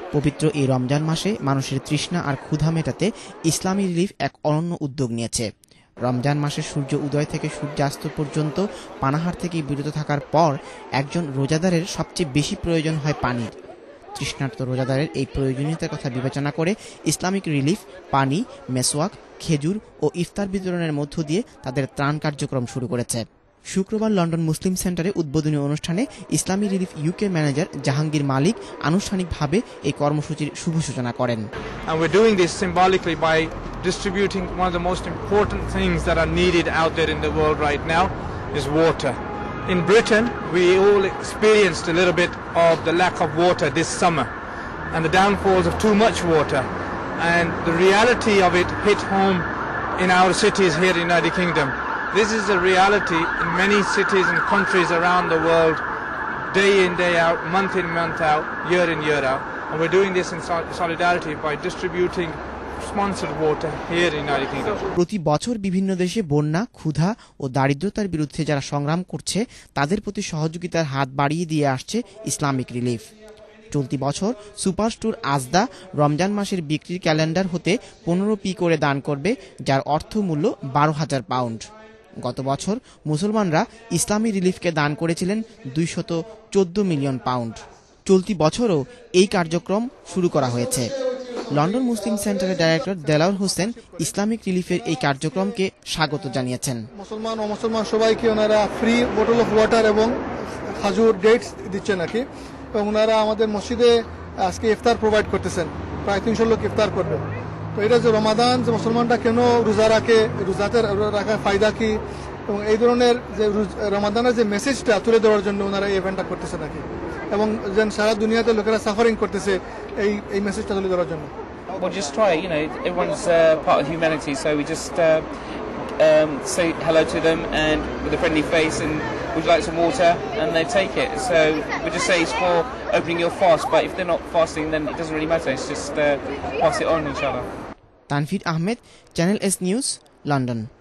পবিত্র এই রমজান মাসে মানুষের তৃষ্ণা আর ক্ষুধা মেটাতে ইসলামী রিলিফ এক অনন্য উদ্যোগ নিয়েছে। রমজান মাসে সূর্য উদয় থেকে সূর্যাস্ত পর্যন্ত পানাহার থেকে বিরত থাকার পর একজন রোজাদারের সবচেয়ে বেশি প্রয়োজন হয় পানির। তৃষ্ণার্ত রোজাদারের এই প্রয়োজনীয়তার কথা বিবেচনা করে ইসলামিক রিলিফ পানি, মেসওয়াক, খেজুর ও ইফতার বিতরণের মধ্য দিয়ে তাদের ত্রাণ কার্যক্রম শুরু করেছে। শুক্রবার লন্ডন মুসলিম সেন্টারে উদ্বোধনী অনুষ্ঠানে ইসলামী relief UK manager Jahangir Malik আনুষ্ঠানিকভাবে এই কর্মসূচির শুভ সূচনা করেন। And we're doing this symbolically by distributing one of the most important things that are needed out there in the world right now is water. In Britain, we all experienced a little bit of the lack of water this summer and the downfalls of too much water. And the reality of it hit home in our cities here in the United Kingdom. This is a reality in many cities and countries around the world, day in, day out, month in, month out, year in, year out. And we're doing this in solidarity by distributing sponsored water here in the United Kingdom. প্রতি বছর বিভিন্ন দেশে বন্যা, ক্ষুধা ও দারিদ্রতার বিরুদ্ধে যারা সংগ্রাম করছে তাদের প্রতি সহযোগিতার হাত বাড়িয়ে দিয়ে আসছে ইসলামিক রিলিফ। চলতি বছর সুপার স্টোর আজদা রমজান মাসের বিক্রির ক্যালেন্ডার হতে 15p করে দান করবে, যার অর্থমূল্য 12,000 পাউন্ড। গত বছর মুসলমানরা ইসলামী রিলিফকে দান করেছিলেন 214 মিলিয়ন পাউন্ড। চলতি বছরও এই কার্যক্রম শুরু করা হয়েছে। লন্ডন মুসলিম সেন্টারের ডাইরেক্টর দেলাওয়ার হোসেন ইসলামিক রিলিফের এই কার্যক্রমকে স্বাগত জানিয়েছেন। মুসলমান ও মুসলমান সবাইকে ওনারা ফ্রি বোতল অফ ওয়াটার এবং খাজুর ডেটস দিচ্ছেন নাকি, এবং ওনারা আমাদের মসজিদে আজকে ইফতার প্রোভাইড করতেছেন। প্রায় 300 লোক ইফতার করবে। তো এটা যে রমাদান, যে মুসলমানরা কেন রোজা রাখে, রোজাতে রাখার ফায়দা কি, এবং এই ধরনের যে রমাদানের যে মেসেজটা তুলে দেওয়ার জন্য ওনারা এই ইভেন্টটা করতেছে নাকি, এবং যেন সারা দুনিয়াতে লোকেরা সাফারিং করতেছে এই মেসেজটা তুলে দেওয়ার জন্য। We'll just try, everyone's part of humanity, so we just say hello to them and with a friendly face, and would you like some water, and they take it. So we just say it's for opening your fast, but if they're not fasting then it doesn't really matter, it's just pass it on inshallah. Tanfir Ahmed, channel S news, London.